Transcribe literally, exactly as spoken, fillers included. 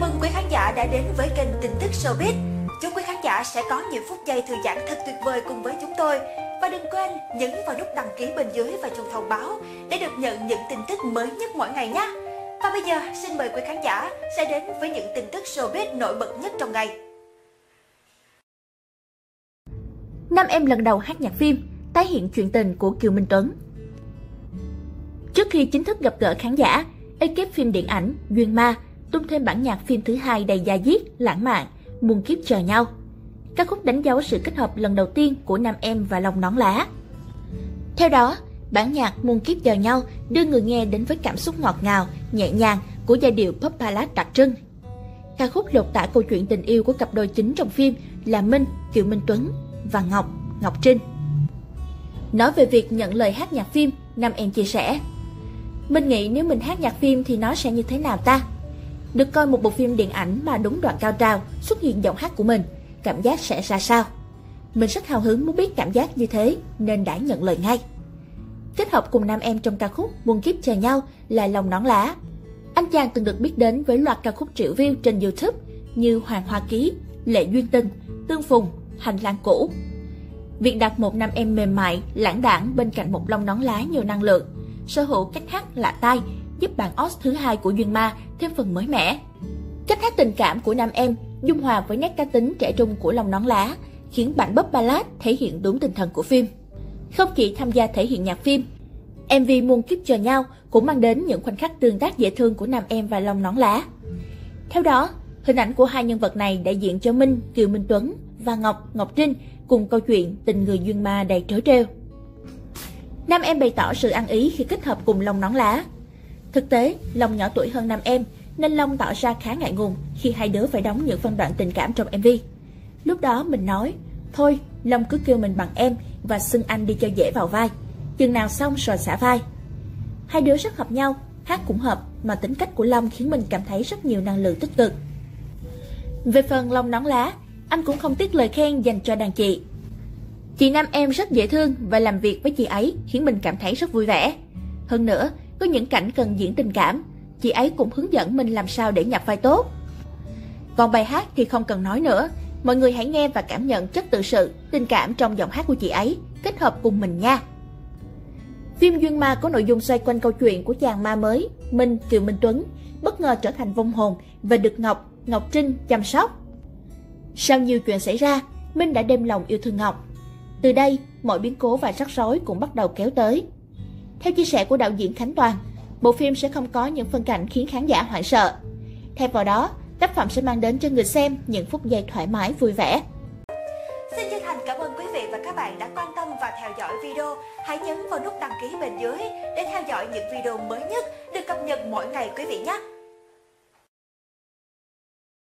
mừng quý khán giả đã đến với kênh tin tức showbiz. Chúc quý khán giả sẽ có những phút giây thư giãn thật tuyệt vời cùng với chúng tôi. Và đừng quên nhấn vào nút đăng ký bên dưới và chuông thông báo để được nhận những tin tức mới nhất mỗi ngày nhé. Và bây giờ xin mời quý khán giả sẽ đến với những tin tức showbiz nổi bật nhất trong ngày. Nam em lần đầu hát nhạc phim, tái hiện chuyện tình của Kiều Minh Tuấn. Trước khi chính thức gặp gỡ khán giả, ekip phim điện ảnh Duyên Ma tung thêm bản nhạc phim thứ hai đầy da diết, lãng mạn, Muôn kiếp chờ nhau. Ca khúc đánh dấu sự kết hợp lần đầu tiên của nam em và Long Nón Lá. Theo đó, bản nhạc Muôn kiếp chờ nhau đưa người nghe đến với cảm xúc ngọt ngào, nhẹ nhàng của giai điệu pop ballad đặc trưng. Ca khúc lột tả câu chuyện tình yêu của cặp đôi chính trong phim là Minh, Kiều Minh Tuấn và Ngọc, Ngọc Trinh. Nói về việc nhận lời hát nhạc phim, nam em chia sẻ: Mình nghĩ nếu mình hát nhạc phim thì nó sẽ như thế nào ta? Được coi một bộ phim điện ảnh mà đúng đoạn cao trào xuất hiện giọng hát của mình, cảm giác sẽ ra sao? Mình rất hào hứng muốn biết cảm giác như thế nên đã nhận lời ngay. Kết hợp cùng nam em trong ca khúc Muôn kiếp chờ nhau là Long Nón Lá. Anh chàng từng được biết đến với loạt ca khúc triệu view trên YouTube như Hoàng Hoa Ký, Lệ Duyên Tình, Tương Phùng, Hành Lang Cũ. Việc đặt một nam em mềm mại, lãng đãng bên cạnh một Long Nón Lá nhiều năng lượng, sở hữu cách hát lạ tai, giúp bản Oz thứ hai của Duyên Ma thêm phần mới mẻ. Cách hát tình cảm của nam em dung hòa với nét cá tính trẻ trung của Long Nón Lá, khiến bản pop ballad thể hiện đúng tinh thần của phim. Không chỉ tham gia thể hiện nhạc phim, em vê Muôn kiếp chờ nhau cũng mang đến những khoảnh khắc tương tác dễ thương của nam em và Long Nón Lá. Theo đó, hình ảnh của hai nhân vật này đại diện cho Minh, Kiều Minh Tuấn và Ngọc, Ngọc Trinh cùng câu chuyện tình người Duyên Ma đầy trớ trêu. Nam em bày tỏ sự ăn ý khi kết hợp cùng Long Nón Lá. Thực tế, Long nhỏ tuổi hơn nam em, nên Long tỏ ra khá ngại ngùng khi hai đứa phải đóng những phân đoạn tình cảm trong em vê. Lúc đó mình nói, thôi, Long cứ kêu mình bằng em và xưng anh đi cho dễ vào vai. Chừng nào xong rồi xả vai. Hai đứa rất hợp nhau, hát cũng hợp, mà tính cách của Long khiến mình cảm thấy rất nhiều năng lượng tích cực. Về phần Long Nón Lá, anh cũng không tiếc lời khen dành cho đàn chị. Chị nam em rất dễ thương và làm việc với chị ấy khiến mình cảm thấy rất vui vẻ. Hơn nữa, có những cảnh cần diễn tình cảm, chị ấy cũng hướng dẫn mình làm sao để nhập vai tốt. Còn bài hát thì không cần nói nữa, mọi người hãy nghe và cảm nhận chất tự sự, tình cảm trong giọng hát của chị ấy, kết hợp cùng mình nha. Phim Duyên Ma có nội dung xoay quanh câu chuyện của chàng ma mới, Minh, Kiều Minh Tuấn, bất ngờ trở thành vong hồn và được Ngọc, Ngọc Trinh chăm sóc. Sau nhiều chuyện xảy ra, Minh đã đem lòng yêu thương Ngọc. Từ đây, mọi biến cố và rắc rối cũng bắt đầu kéo tới. Theo chia sẻ của đạo diễn Khánh Toàn, bộ phim sẽ không có những phân cảnh khiến khán giả hoảng sợ. Thay vào đó, tác phẩm sẽ mang đến cho người xem những phút giây thoải mái vui vẻ. Xin chân thành cảm ơn quý vị và các bạn đã quan tâm và theo dõi video. Hãy nhấn vào nút đăng ký bên dưới để theo dõi những video mới nhất được cập nhật mỗi ngày quý vị nhé.